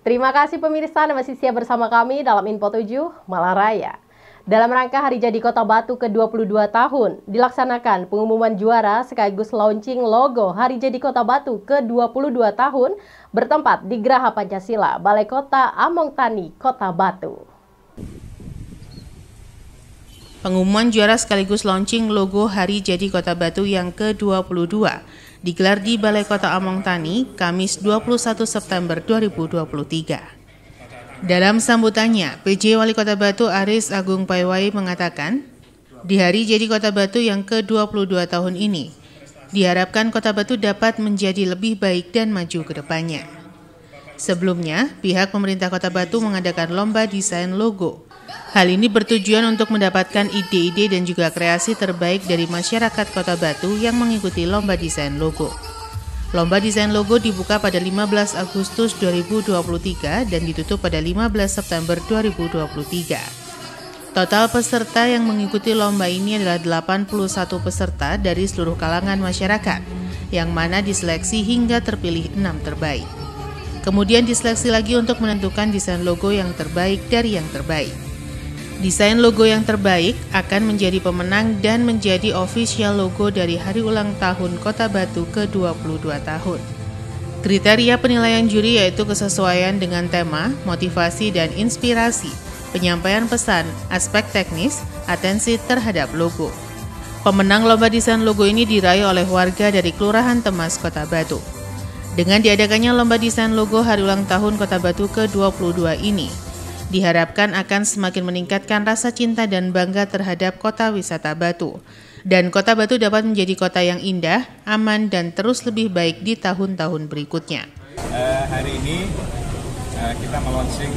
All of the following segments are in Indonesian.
Terima kasih pemirsa Anda masih siap bersama kami dalam Info 7 Malang Raya. Dalam rangka Hari Jadi Kota Batu ke-22 tahun, dilaksanakan pengumuman juara sekaligus launching logo Hari Jadi Kota Batu ke-22 tahun bertempat di Geraha Pancasila, Balai Kota Among Tani, Kota Batu. Pengumuman juara sekaligus launching logo Hari Jadi Kota Batu yang ke-22 digelar di Balai Kota Among Tani, Kamis 21 September 2023. Dalam sambutannya, PJ Wali Kota Batu Aris Agung Paiwai mengatakan, di Hari Jadi Kota Batu yang ke-22 tahun ini, diharapkan Kota Batu dapat menjadi lebih baik dan maju ke depannya. Sebelumnya, pihak pemerintah Kota Batu mengadakan lomba desain logo. Hal ini bertujuan untuk mendapatkan ide-ide dan juga kreasi terbaik dari masyarakat Kota Batu yang mengikuti lomba desain logo. Lomba desain logo dibuka pada 15 Agustus 2023 dan ditutup pada 15 September 2023. Total peserta yang mengikuti lomba ini adalah 81 peserta dari seluruh kalangan masyarakat, yang mana diseleksi hingga terpilih 6 terbaik. Kemudian diseleksi lagi untuk menentukan desain logo yang terbaik dari yang terbaik. Desain logo yang terbaik akan menjadi pemenang dan menjadi official logo dari Hari Ulang Tahun Kota Batu ke-22 tahun. Kriteria penilaian juri yaitu kesesuaian dengan tema, motivasi dan inspirasi, penyampaian pesan, aspek teknis, atensi terhadap logo. Pemenang lomba desain logo ini diraih oleh warga dari Kelurahan Temas, Kota Batu. Dengan diadakannya lomba desain logo Hari Ulang Tahun Kota Batu ke-22 ini, diharapkan akan semakin meningkatkan rasa cinta dan bangga terhadap kota wisata Batu. Dan Kota Batu dapat menjadi kota yang indah, aman, dan terus lebih baik di tahun-tahun berikutnya. Hari ini kita meluncurkan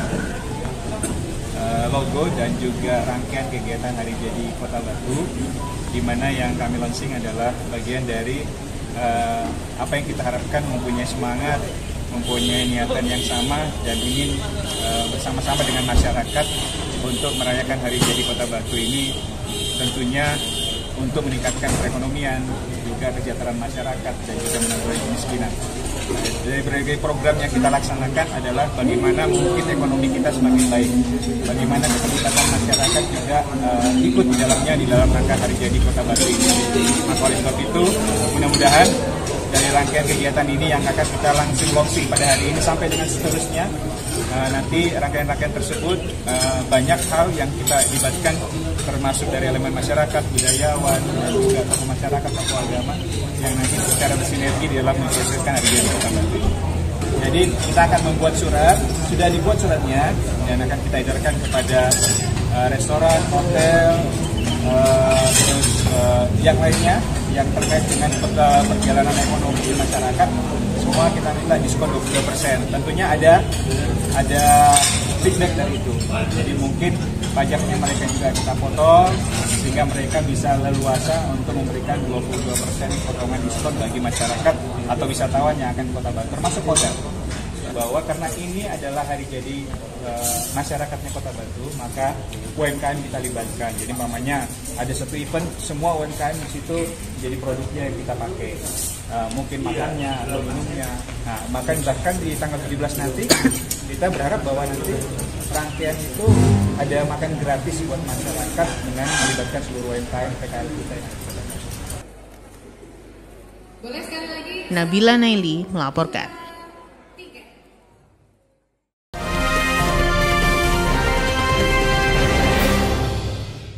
logo dan juga rangkaian kegiatan Hari Jadi Kota Batu, di mana yang kami launching adalah bagian dari apa yang kita harapkan, mempunyai semangat, mempunyai niatan yang sama dan ingin bersama-sama dengan masyarakat untuk merayakan Hari Jadi Kota Batu ini, tentunya untuk meningkatkan perekonomian, juga kesejahteraan masyarakat dan juga mengurangi kemiskinan. Dari berbagai program yang kita laksanakan adalah bagaimana mungkin ekonomi kita semakin baik, bagaimana keterlibatan masyarakat juga ikut di dalamnya di dalam rangka Hari Jadi Kota Batu ini. Maka oleh sebab itu, mudah-mudahan dari rangkaian kegiatan ini yang akan kita langsung launching pada hari ini sampai dengan seterusnya, nanti rangkaian-rangkaian tersebut banyak hal yang kita libatkan, termasuk dari elemen masyarakat, budayawan, dan juga tokoh masyarakat, tokoh agama yang nanti secara bersinergi di dalam mensukseskan Hari Jadi Kota Batu. Jadi kita akan membuat surat, sudah dibuat suratnya dan akan kita edarkan kepada restoran, hotel, terus yang lainnya yang terkait dengan perjalanan ekonomi di masyarakat. Semua kita minta diskon 22%. Tentunya ada feedback dari itu. Jadi mungkin pajaknya mereka juga kita potong sehingga mereka bisa leluasa untuk memberikan 22% potongan diskon bagi masyarakat atau wisatawan yang akan ke Kota Batu, termasuk hotel. Bahwa karena ini adalah hari jadi masyarakatnya Kota Batu, maka UMKM kita libatkan. Jadi umpamanya ada satu event, semua UMKM di situ jadi produknya yang kita pakai, mungkin makannya atau minumnya. Nah, maka bahkan di tanggal 17 nanti kita berharap bahwa nanti rangkaian itu ada makan gratis buat masyarakat dengan melibatkan seluruh UMKM PKL kita. Nabila Naili melaporkan.